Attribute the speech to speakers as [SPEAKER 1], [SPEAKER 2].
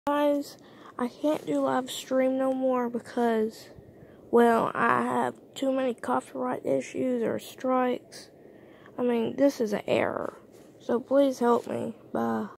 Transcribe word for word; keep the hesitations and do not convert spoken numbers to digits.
[SPEAKER 1] Guys, I can't do live stream no more because, well, I have too many copyright issues or strikes. I mean, this is an error. So please help me. Bye.